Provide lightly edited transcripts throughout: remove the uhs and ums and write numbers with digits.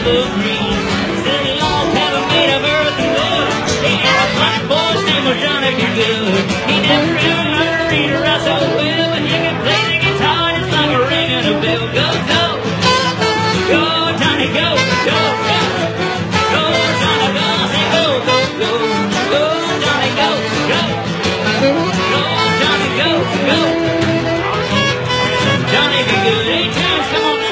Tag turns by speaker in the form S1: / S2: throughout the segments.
S1: look green. Said a log cabin made of earth and wood. He had a black boy's name was Johnny B. Good. He never ever learned to read or write so well, but he could play the guitar just like a ring and a bell. Go, go, go, Johnny, go, go, go, go, Johnny, go. I say go, go, go, go, Johnny, go, go, go, Johnny, go, go. Johnny be good. Antunes, come on.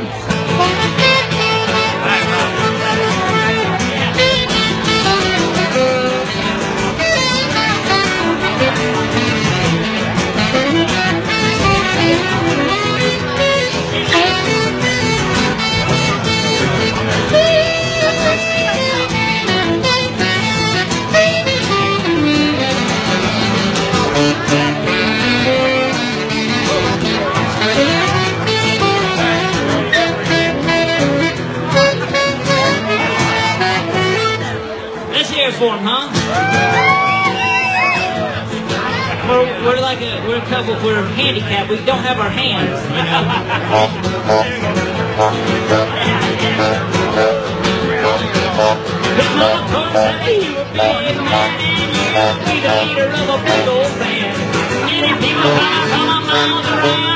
S1: Let's hear it for him, huh? We're a couple, we're handicapped, we don't have our hands, you know. His mama told us that he would be a man and you'd be the leader of a big old band. Many people come miles around.